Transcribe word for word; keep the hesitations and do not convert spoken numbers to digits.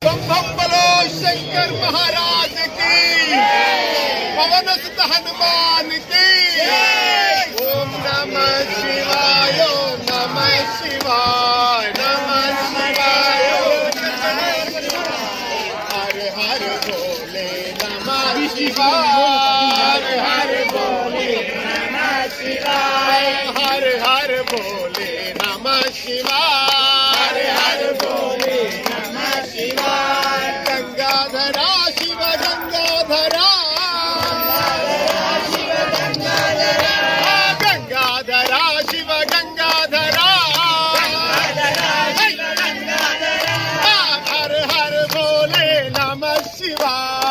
बम बम बोलो शंकर महाराज की, पवन सुत हनुमान की। ओम नमः शिवाय, ओम नमः शिवाय, नमः शिवाय। हर हर बोले नमः शिवाय, हर हर बोले नमः शिवाय, हर हर बोले नमः शिवाय, हर हर बोले नमः शिवाय। गंगाधरा शिव गंगाधरा, गंगाधरा शिव गंगाधरा, हर हर बोले नमः शिवाय।